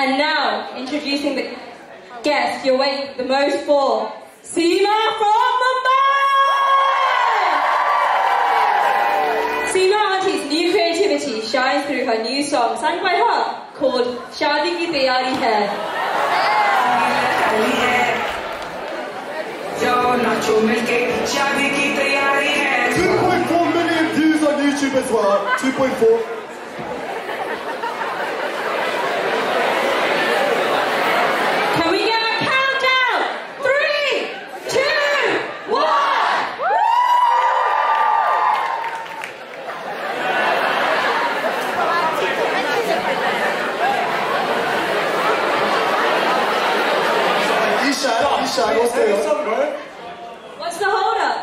And now, introducing the guest you're waiting the most for, Sima from Mumbai! Sima Auntie's new creativity shines through her new song, sung by her, called Shaadi Ki Tayari Hai. 2.4 million views on YouTube as well. 2.4. Can we get a countdown? 3, 2, 1! Isha, what's going on? What's the hold up?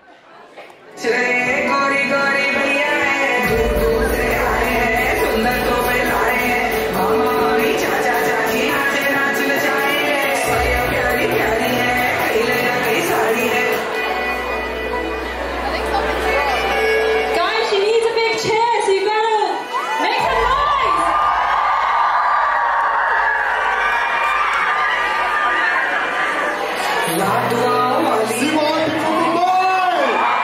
Guys, she needs a big chair, so you gotta make some noise! Sima Auntie from Mumbai!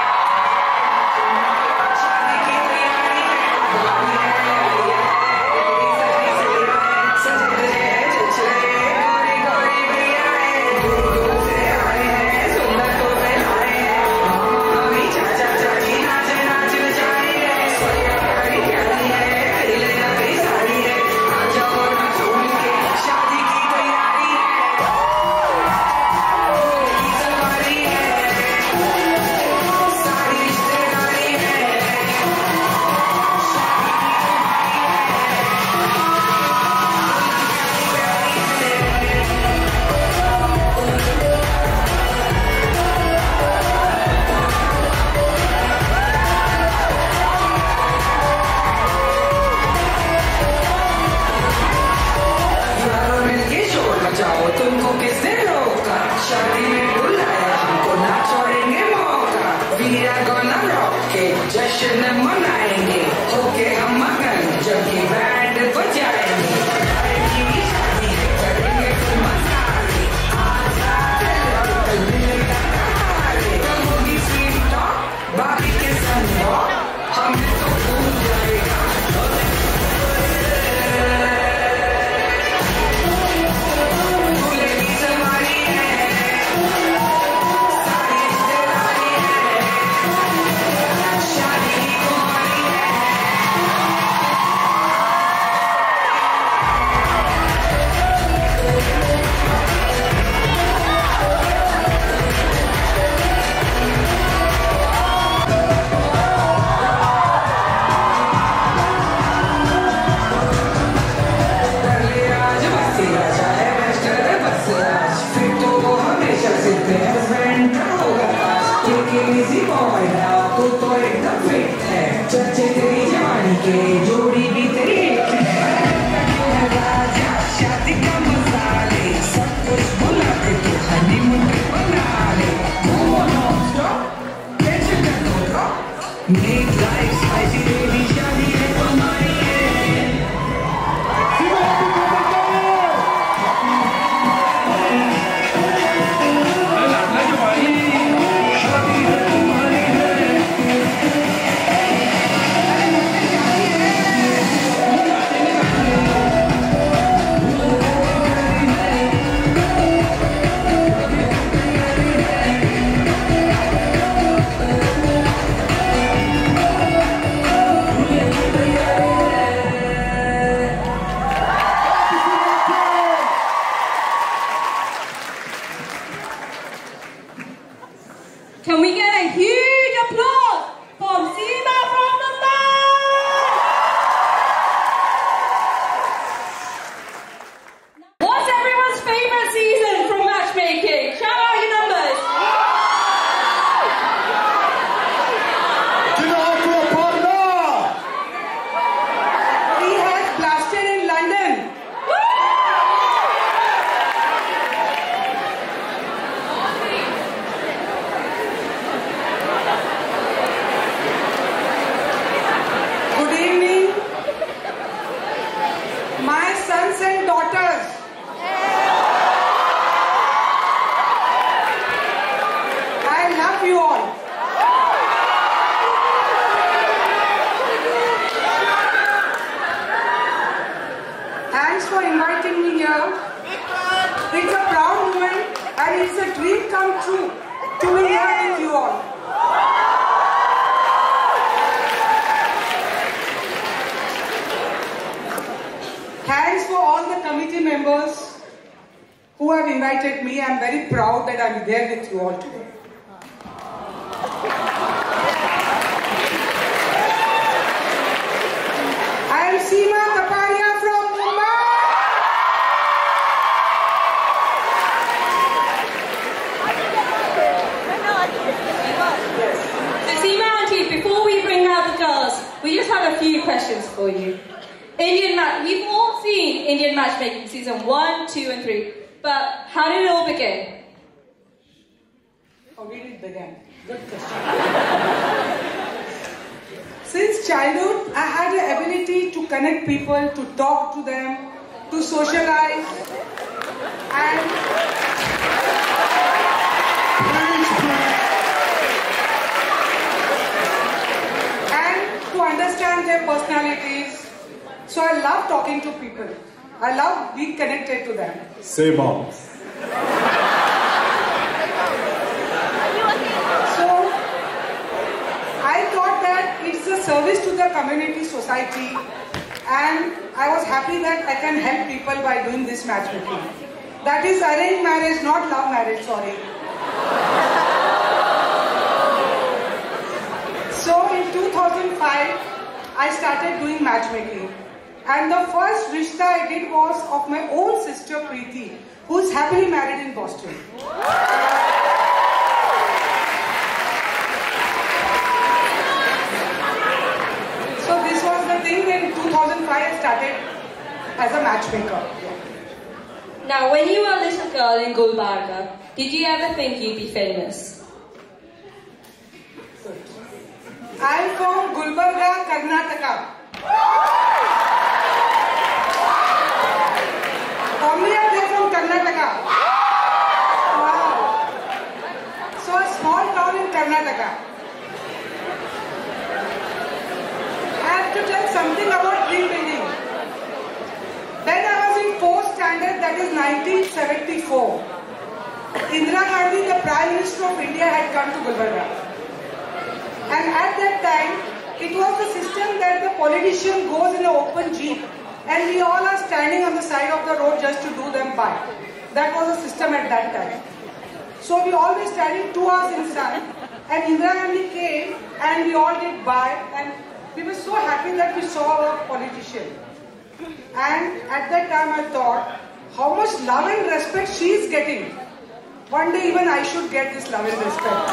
Can we get a huge applause for Sima from Mumbai? What's everyone's favorite season from matchmaking? Shout out your numbers. Give it up to our partner! He has blasted in London. members who have invited me. I'm very proud that I'm there with you all today. I am Sima Taparia from Mumbai. So Sima Auntie, before we bring out the girls, we just have a few questions for you. We've all seen Indian Matchmaking season 1, 2 and 3, but how did it all begin? How did it begin? Good question. Since childhood, I had the ability to connect people, to talk to them, to socialize, and to understand their personalities. So I love talking to people. I love being connected to them. Say moms. So I thought that it's a service to the community, society, and I was happy that I can help people by doing this matchmaking. That is arranged marriage, not love marriage, sorry. So in 2005, I started doing matchmaking. And the first rishta I did was of my own sister Preeti, who is happily married in Boston. So this was the thing. In 2005 I started as a matchmaker. Now, when you were a little girl in Gulbarga, did you ever think you'd be famous? I'm from Gulbarga, Karnataka. How many are there from Karnataka? Wow. So a small town in Karnataka. I have to tell something about dream building. When I was in 4th standard, that is 1974, Indira Gandhi, the Prime Minister of India, had come to Gulbarga. And at that time, it was the system that the politician goes in an open jeep and we all are standing on the side of the road just to do them by. That was the system at that time. So we all were standing 2 hours in sun and Indira Gandhi came and we all did by and we were so happy that we saw a politician. And at that time I thought, how much love and respect she is getting. One day even I should get this love and respect.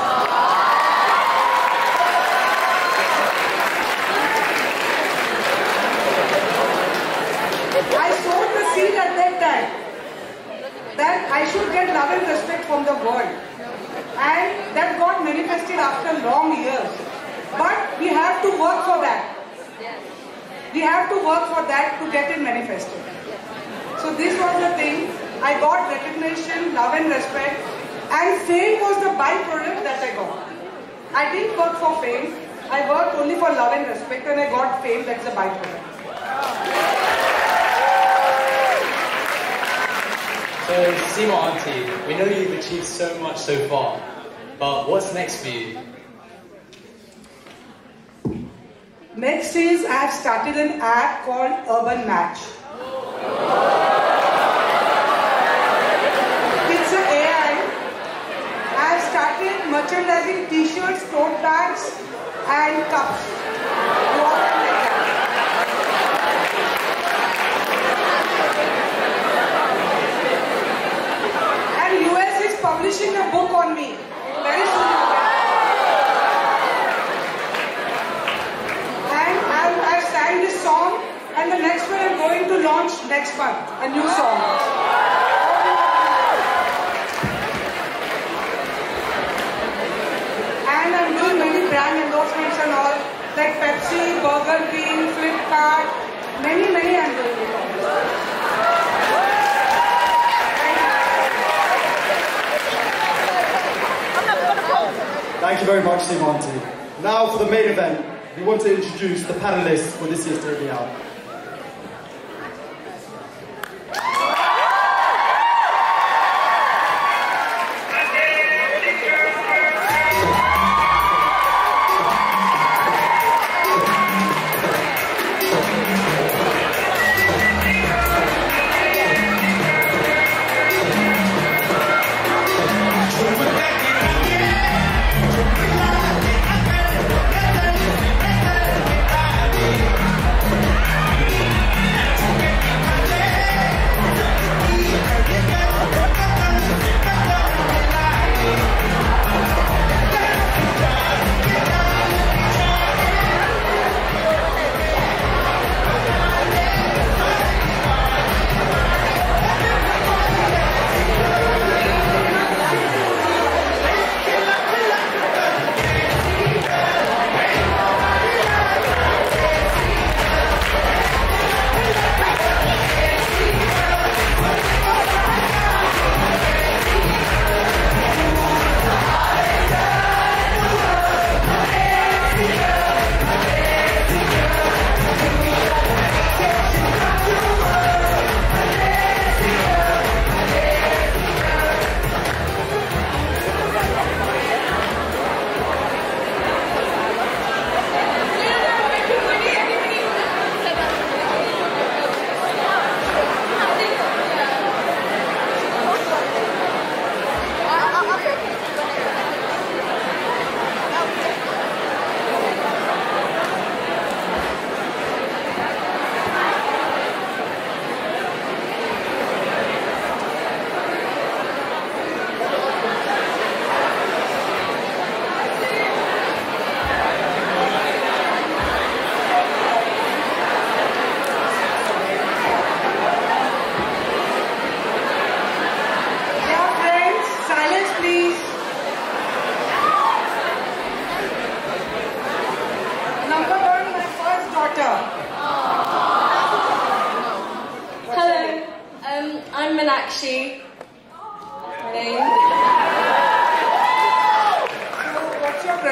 I sowed the seed at that time that I should get love and respect from the world, and that got manifested after long years. But we have to work for that. We have to work for that to get it manifested. So this was the thing. I got recognition, love and respect, and fame was the byproduct that I got. I didn't work for fame. I worked only for love and respect, and I got fame. That's the byproduct. So, Sima Auntie, we know you've achieved so much so far, but what's next for you? Next is I have started an app called Urban Match. It's an AI. I have started merchandising t-shirts, tote bags and cups. Water like that. US is publishing a book on me. Very soon. And I've sang this song, and the next one I'm going to launch next month, a new song. And I'm doing many brand endorsements and all, like Pepsi, Burger King, Flipkart, many I'm doing it all. Thank you very much, Sima Auntie. Now for the main event, we want to introduce the panelists for this year's Day Out.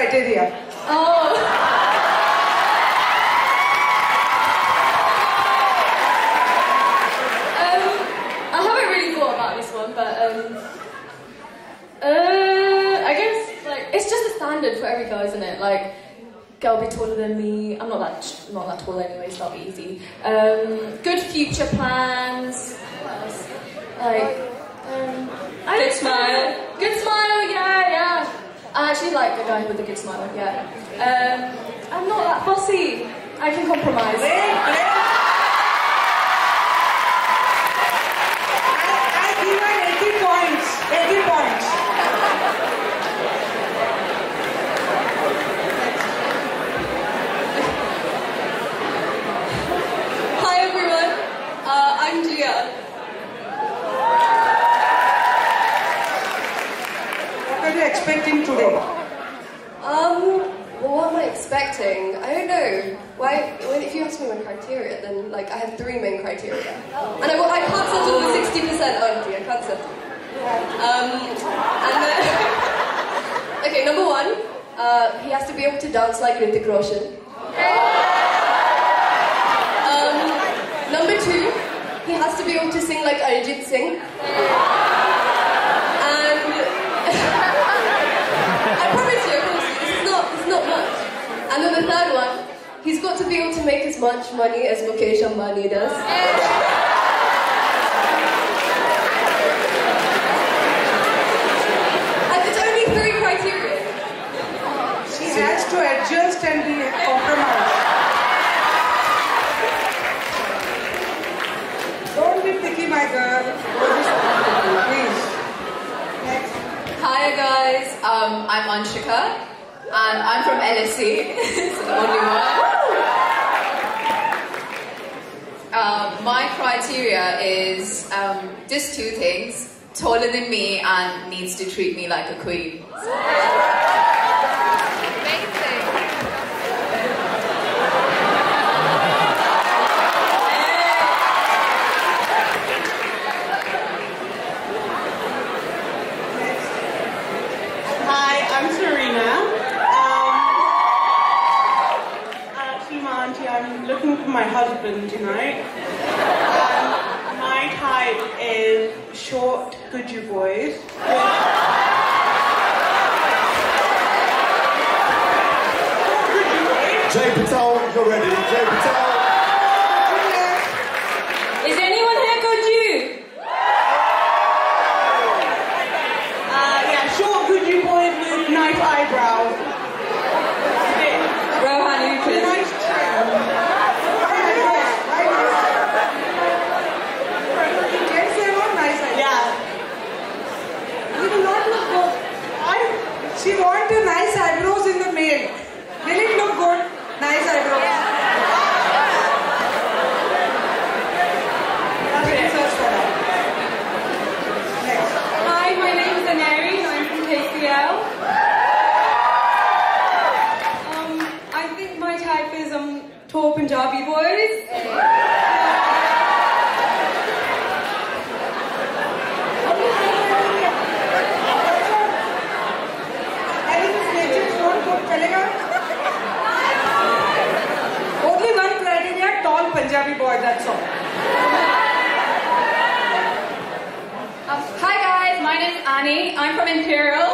criteria. Oh. I haven't really thought about this one, but I guess like it's just a standard for every guy, isn't it? Like, girl be taller than me. I'm not that tall anyway, so that'll be easy. Good future plans. What else? Like, good smile. Good smile, yeah. I actually like a guy with a good smile, yeah. I'm not that fussy. I can compromise. I give her 80 points. 80 points. Hi everyone, I'm Gadiya. What are you expecting today? What am I expecting? I don't know. If you ask me my criteria, then like I have 3 main criteria, and I can't settle for 60% only. I can't settle. And then okay, number 1, he has to be able to dance like Hrithik Roshan. Number 2, he has to be able to sing like Arjit Singh. And I promise you, this is not much. And then the 3rd one, he's got to be able to make as much money as Mukesh Ambani does. And it's only 3 criteria. She has to adjust and be compromised. Don't be picky, my girl. Please. Next. Hi guys, I'm Anshika and I'm from LSE, so the only one. My criteria is just 2 things: taller than me and needs to treat me like a queen. I'm Serena. Sima Auntie, I'm looking for my husband tonight. My type is short, Guju boys. Jay Patel, you're ready. Jay Patel. Is anyone here called you? Yeah, short, Guju boys with nice eyebrows. Rohan, you too. Nice trim. Kids, they're not nice. Yeah. You do not look good. She wants a nice eyebrows in the male. Will it look good? Nice eyebrows. Search for that. Next. Hi, my name is Aneri. I'm from KCL. I think my type is tall Punjabi boys. Only one criteria, tall Punjabi boy, that's all. Hi guys, my name is Annie. I'm from Imperial.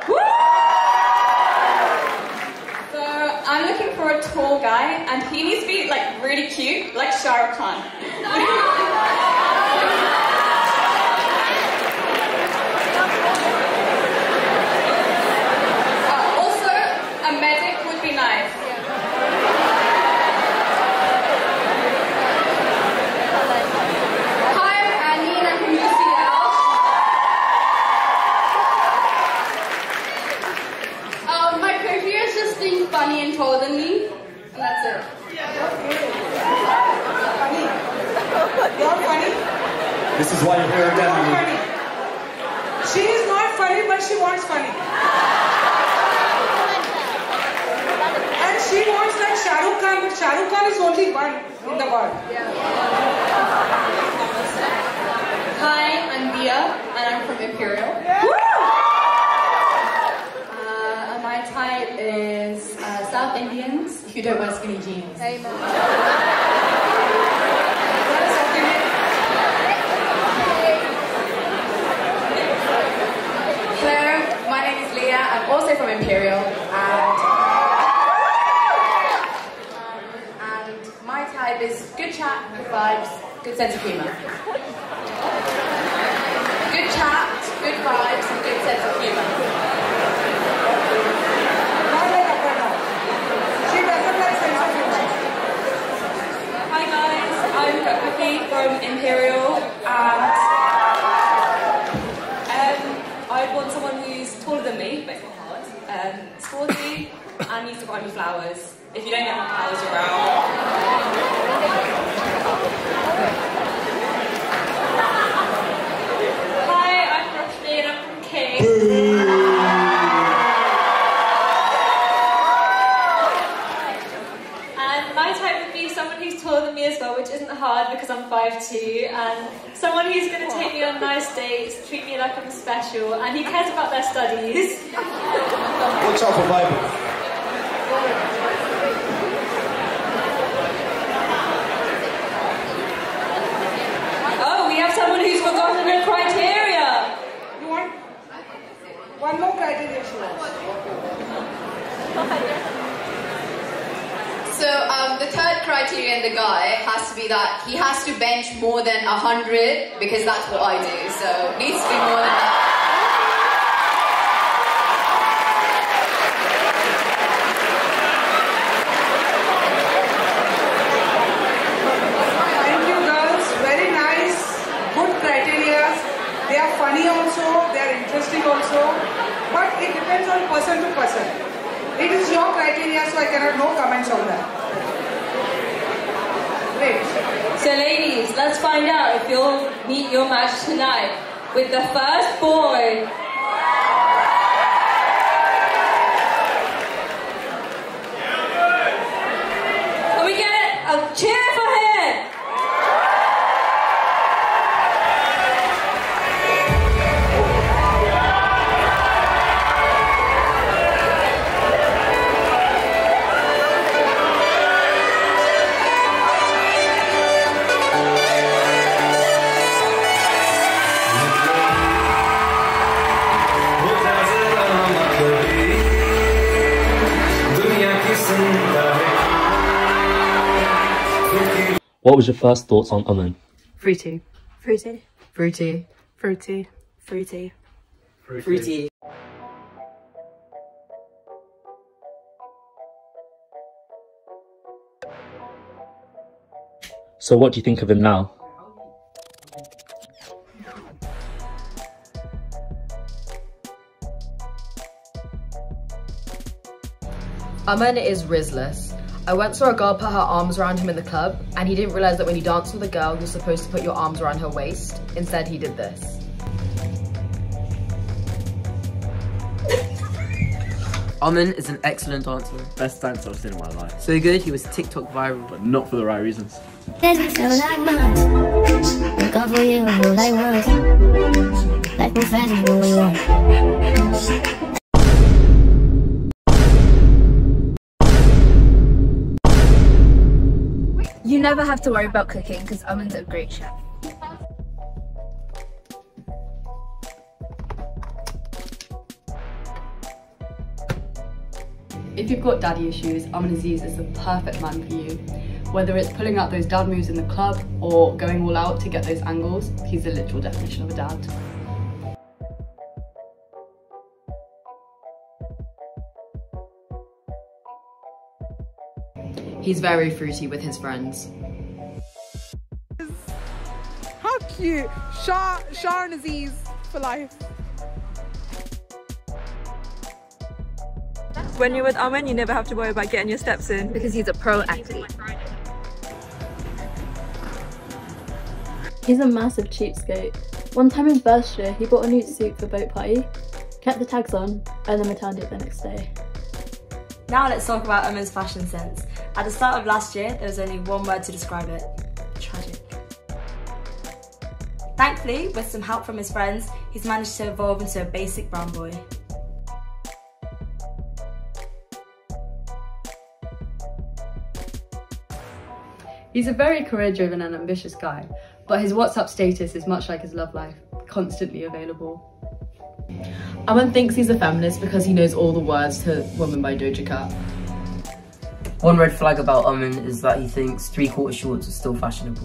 So I'm looking for a tall guy, and he needs to be like really cute, like Shah Rukh Khan. Also, a medic would be nice. Hi, I'm Annie, and I'm from UCL. My criteria is just being funny and taller than me, and that's it. Funny. You're funny. This is why you're here You're again. funny. She is not funny, but she wants funny. And she wants like Shah Rukh Khan, but Shah Rukh Khan is only one in the world. Hi, I'm Priya, and I'm from Imperial. My type is if you don't wear skinny jeans. Amen. Hello, my name is Leah. I'm also from Imperial, and my type is good chat, good vibes, good sense of humour. Good chat, good vibes, and good sense of humour. Hi guys, I'm Cookie from Imperial, and I'd want someone who's taller than me, but not hard, sporty, and needs to buy me flowers. If you don't get me flowers, you're out. Hi, I'm Roshni and I'm from King. And my type would be someone who's taller than me as well, which isn't hard because I'm 5'2", and someone who's going to take me on nice dates, treat me like I'm special, and who cares about their studies. Watch out for Bible. Oh, we have someone who's forgotten her criteria. You want one more criteria, she wants. So the third criteria in the guy has to be that he has to bench more than 100 because that's what I do. So needs to be more than that. Thank you, girls. Very nice. Good criteria. They are funny also. They are interesting also. But it depends on person to person. It is your criteria, so I cannot no comments on that. Great. So ladies, let's find out if you'll meet your match tonight with the first boy. Can we get a cheer for him? What was your first thoughts on Aman? Fruity. Fruity. Fruity. Fruity. Fruity. Fruity. So what do you think of him now? Aman is Rizless. I once saw a girl put her arms around him in the club, and he didn't realise that when you dance with a girl, you're supposed to put your arms around her waist. Instead, he did this. Aman is an excellent dancer. Best dancer I've seen in my life. So good, he was TikTok viral. But not for the right reasons. You never have to worry about cooking because Aman's a great chef. If you've got daddy issues, Aman Aziz is the perfect man for you. Whether it's pulling out those dad moves in the club or going all out to get those angles, he's the literal definition of a dad. He's very fruity with his friends. How cute! Shah and Aziz for life. When you're with Aman, you never have to worry about getting your steps in. Because he's a pro athlete. He's a massive cheapskate. One time in first year, he bought a new suit for boat party, kept the tags on, and then returned it the next day. Now let's talk about Aman's fashion sense. At the start of last year, there was only one word to describe it: tragic. Thankfully, with some help from his friends, he's managed to evolve into a basic brown boy. He's a very career-driven and ambitious guy, but his WhatsApp status is much like his love life, constantly available. Aman thinks he's a feminist because he knows all the words to Woman by Doja Cat. One red flag about Aman is that he thinks 3/4 shorts are still fashionable.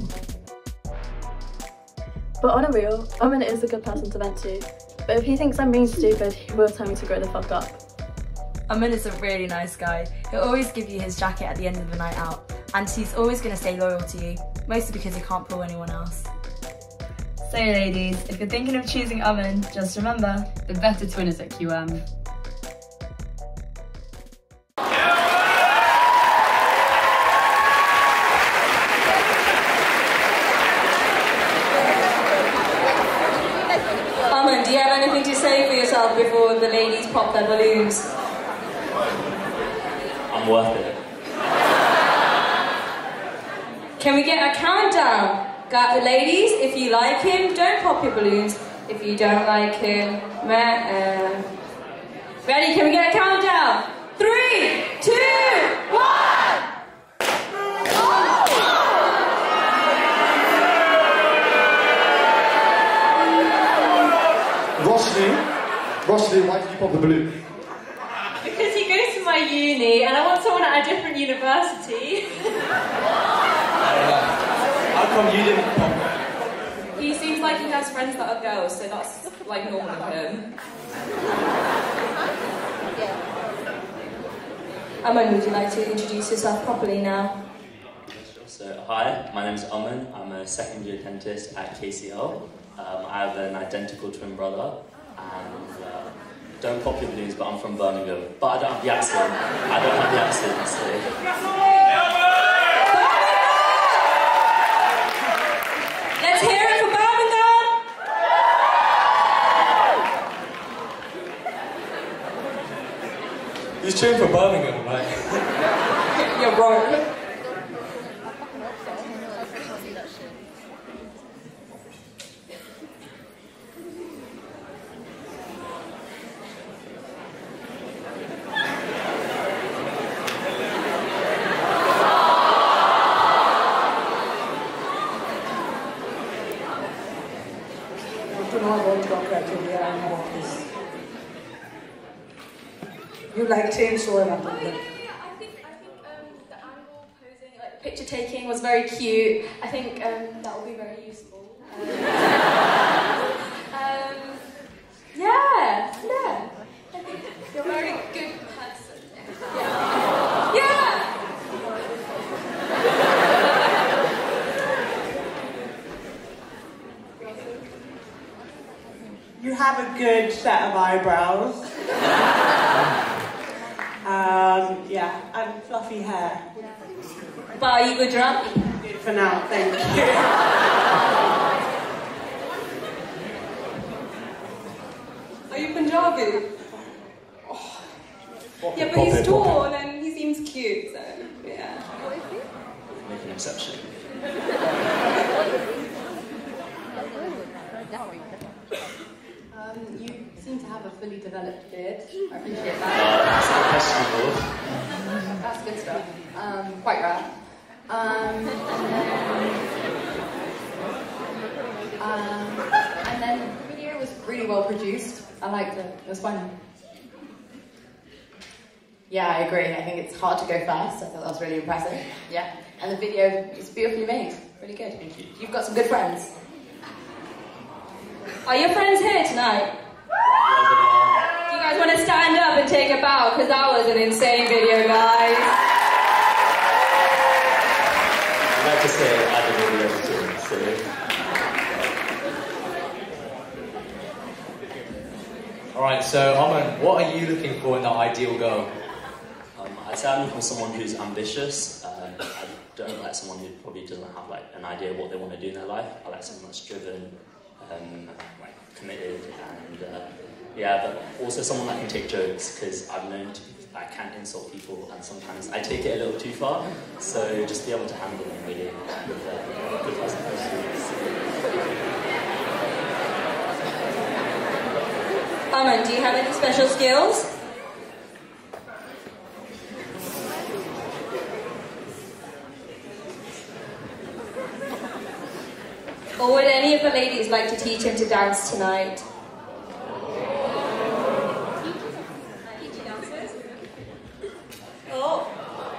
But on a real, Aman is a good person to vent to. But if he thinks I'm being stupid, he will tell me to grow the fuck up. Aman is a really nice guy. He'll always give you his jacket at the end of the night out, and he's always going to stay loyal to you, mostly because he can't pull anyone else. So ladies, if you're thinking of choosing Aman, just remember, the better twin is at QM. Aman, do you have anything to say for yourself before the ladies pop their balloons? I'm worth it. Can we get a countdown? Ladies, if you like him, don't pop your balloons. If you don't like him, ready? Can we get a countdown? 3, 2, 1! Roshni, why did you pop the balloon? Because he goes to my uni and I want someone at a different university. How come you didn't pop it? He seems like he has friends that are girls, so that's like normal of him. Aman, would you like to introduce yourself properly now? So, hi, my name is Aman. I'm a second year dentist at KCL. I have an identical twin brother, and don't pop your balloons, but I'm from Birmingham. But I don't have the accent. So. Let's hear it for Birmingham! He's cheering for Birmingham, right? You're wrong. You like change so much. I think the angle posing, like picture taking, was very cute. I think that will be very useful. Yeah. I think you're a very good person. Yeah. You have a good set of eyebrows. And fluffy hair. Bye, you good drunk? Good for now, thank you. Are you Punjabi? Oh. Yeah, but he's tall and he seems cute, so yeah. Make an exception. You seem to have a fully developed beard. I appreciate that. That's good stuff. Quite rare. And then the video was really well produced. I liked it. It was funny. Yeah, I agree. I think it's hard to go fast. I thought that was really impressive. Yeah. And the video is beautifully made. Really good. Thank you. You've got some good friends. Are your friends here tonight? Do you guys want to stand up and take a bow? Because that was an insane video, guys. I'd like to say I didn't really everything, so. Alright, so Aman, what are you looking for in that ideal girl? I'd say I'm looking for someone who's ambitious. I don't like someone who probably doesn't have like an idea of what they want to do in their life. I like someone that's driven, like committed, and but also someone that can take jokes, because I've known I can't insult people, and sometimes I take it a little too far. So just be able to handle them really, and good person. Aman, do you have any special skills? Or would any of the ladies like to teach him to dance tonight? Oh.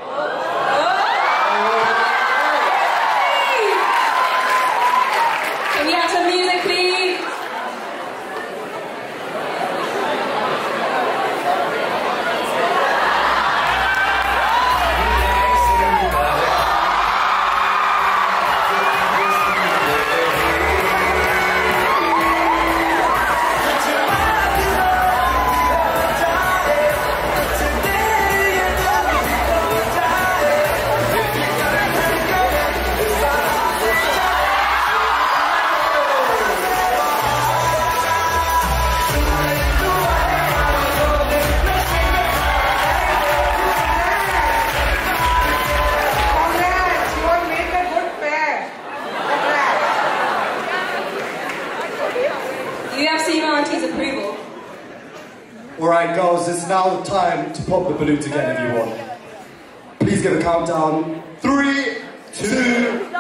Can we have some music, please? Alright girls, it's now the time to pop the balloons again if you want. Please give a countdown. 3, 2, 1.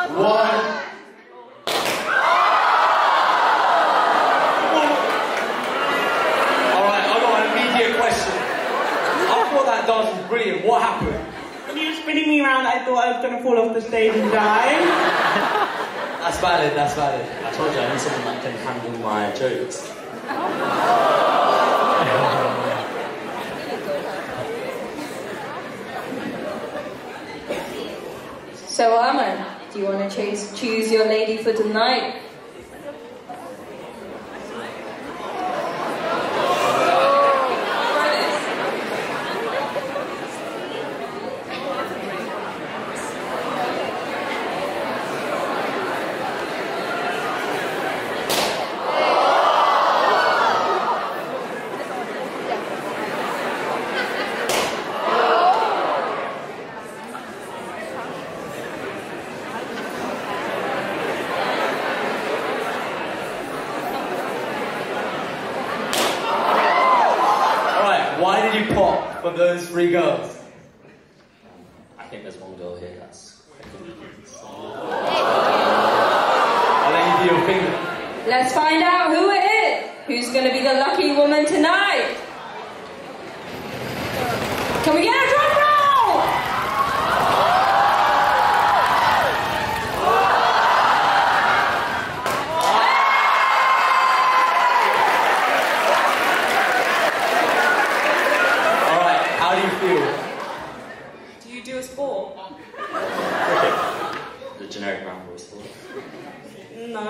Alright, I've got an immediate question. I thought that dance was brilliant. What happened? When you were spinning me around, I thought I was going to fall off the stage and die. That's valid, that's valid. I told you I need someone that can handle my jokes. So, Aman, do you want to choose your lady for tonight? Why did you pop for those 3 girls? I think there's one girl here that's... I'll let you do your finger. Let's find out who it is. Who's going to be the lucky woman tonight? Can we get a drum roll? How do you feel? Do you do a sport? Cricket. The generic round boy sport. No.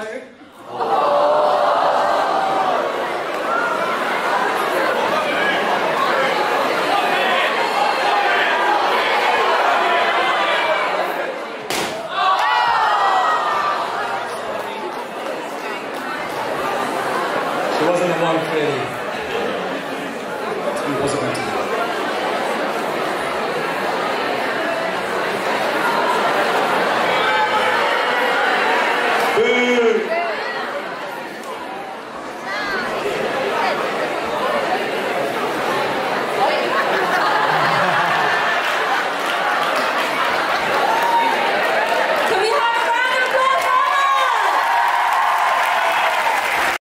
She wasn't the one clearly. She wasn't meant to be.